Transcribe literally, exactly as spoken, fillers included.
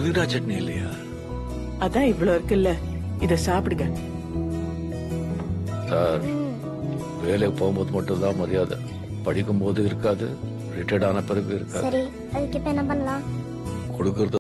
புதினா சட்னி இல்லையா? அதான் இவ்வளவு இருக்குல்ல, இத சாப்பிடுங்க. சார், வேலைக்கு போகும்போது மட்டும் தான் மரியாதை, படிக்கும் போது இருக்காது, ரிட்டையர்ட் ஆன பிறகு இருக்காது. சரி, அதுக்கு இப்ப என்ன பண்ணலாம்? கொடுக்கறது